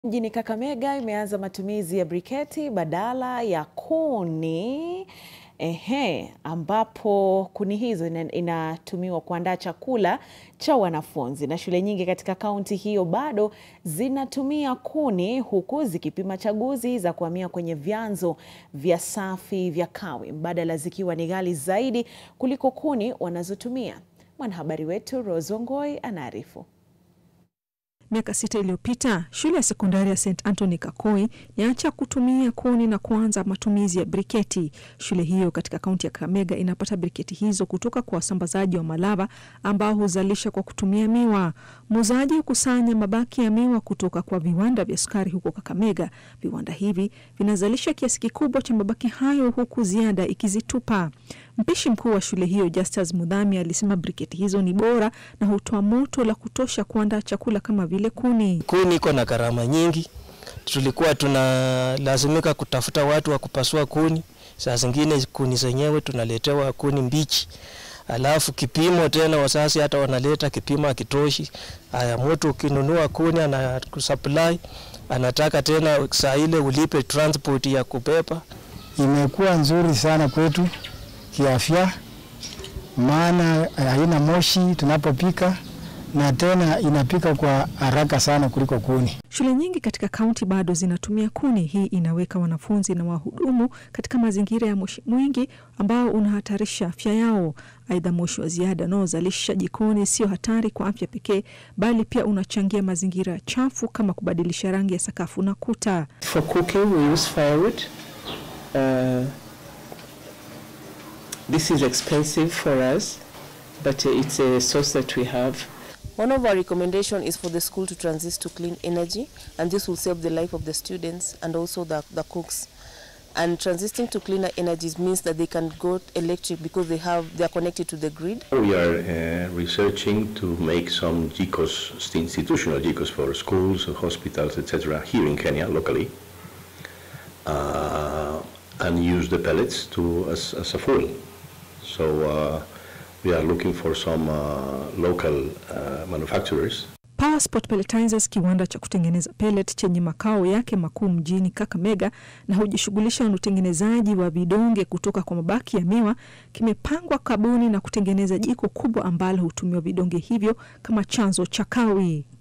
Mjini Kakamega imeanza matumizi ya briketi badala ya kuni. Ambapo kuni hizo inatumiwa kuandaa chakula cha wanafunzi, na shule nyingi katika kaunti hiyo bado zinatumia kuni, huku zikipima chaguzi za kuhamia kwenye vyanzo vya safi vya kawi mbadala zikiwa ni ghali zaidi kuliko kuni wanazotumia. Mwanahabari wetu Rose Wangoi anaarifu. Miaka 6 iliyopita, shule ya sekondari ya St. Anthony Kakoi yaacha kutumia kuni na kuanza matumizi ya briketi. Shule hiyo katika kaunti ya Kakamega inapata briketi hizo kutoka kwa wasambazaji wa malava ambao huzalisha kwa kutumia miwa. Muuzaji hukusanya mabaki ya miwa kutoka kwa viwanda vya sukari huko Kakamega. Viwanda hivi vinazalisha kiasi kikubwa cha mabaki hayo huku ziada ikizitupa. Mpishi mkuu wa shule hiyo Justus Mudhami alisema briketi hizo ni bora na hutoa moto la kutosha kuandaa chakula kama vile kuni. Kuni iko na gharama nyingi. Tulikuwa tunalazimika kutafuta watu wa kupasua kuni. Saa zingine kuni zenyewe tunaletewa kuni mbichi. Alafu kipimo tena wasasi hata wanaleta kipimo hakitoshi. Haya, mtu ukinunua kuni ana kusupply, anataka tena saa ile ulipe transport ya kupepa. Imekuwa nzuri sana kwetu kiafya, maana haina moshi tunapopika na tena inapika kwa haraka sana kuliko kuni. Shule nyingi katika kaunti bado zinatumia kuni. Hii inaweka wanafunzi na wahudumu katika mazingira ya moshi mwingi ambao unahatarisha afya yao. Aidha, moshi wa ziada unaozalisha jikoni sio hatari kwa afya pekee, bali pia unachangia mazingira chafu kama kubadilisha rangi ya sakafu na kuta. For cooking we use firewood. This is expensive for us, but it's a source that we have. One of our recommendations is for the school to transit to clean energy, and this will save the life of the students and also the cooks. And transiting to cleaner energies means that they can go electric because they are connected to the grid. We are researching to make some GCOS, institutional GCOS for schools, hospitals, etc. here in Kenya locally, and use the pellets as a fuel. So we are looking for some local manufacturers. Power Sport Pelletizers, kiwanda cha kutengeneza pellet chenye makao yake makuu mjini Kakamega na hujishughulisha na utengenezaji wa vidonge kutoka kwa mabaki ya miwa, kimepangwa kabuni na kutengeneza jiko kubwa ambalo hutumiwa vidonge hivyo kama chanzo cha kawi.